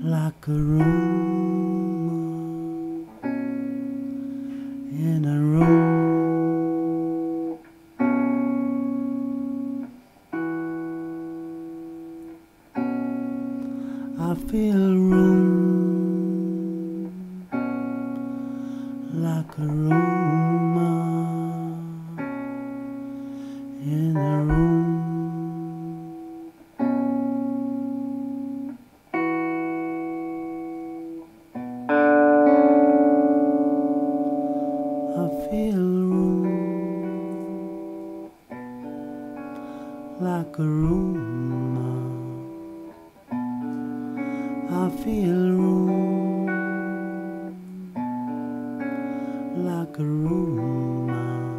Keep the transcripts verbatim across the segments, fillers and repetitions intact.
like a room in a room. I feel room like a room in a room. I feel room like a room. I feel room like a room.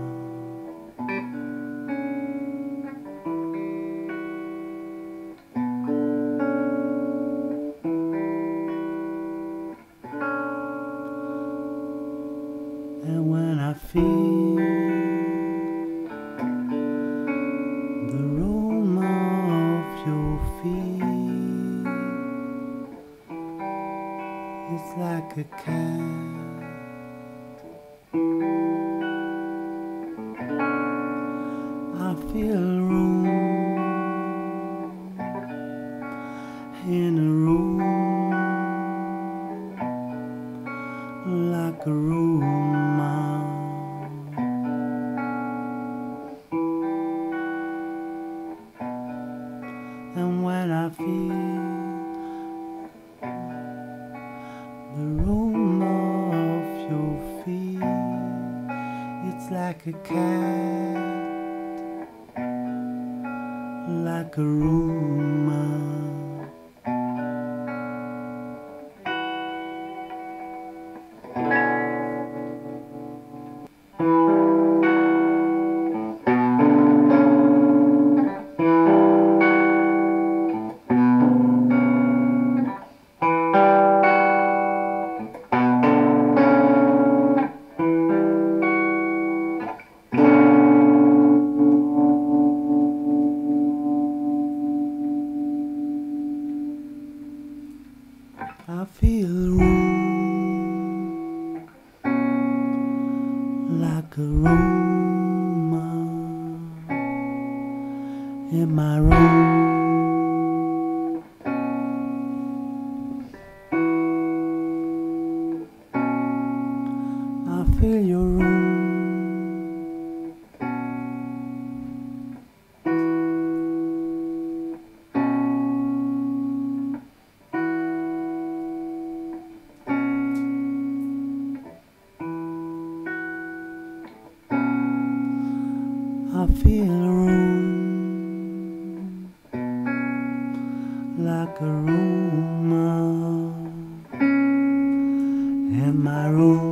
And when I feel the room of your feet, it's like a cat. I feel room in a room like a room. And when I feel the room of your feet, it's like a cat, like a room. I feel room like a room in my room. I feel your room. I feel a room like a room in my room.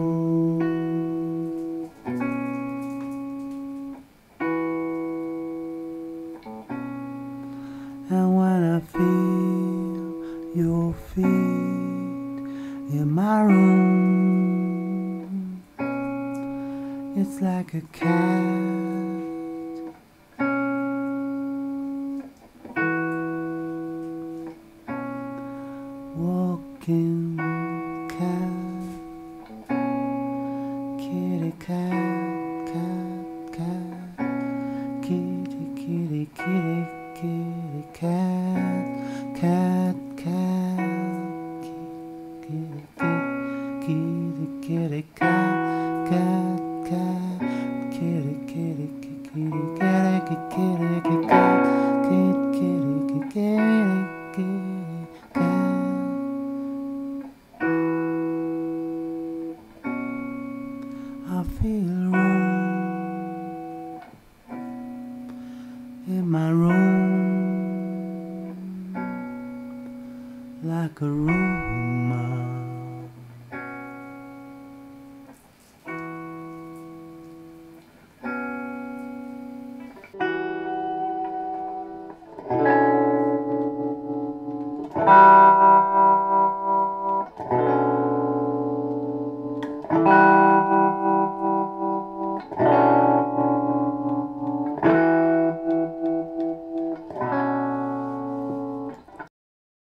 And when I feel your feet in my room, it's like a cat, walking cat, kitty cat, cat, cat, kitty, kitty, kitty, kitty cat, cat, cat, kitty, kitty, kitty cat, cat, cat, kitty, kitty, kitty, kitty, kitty, kitty, cat, kitty, kitty, kitty, kitty, cat. I feel room in my room like a room.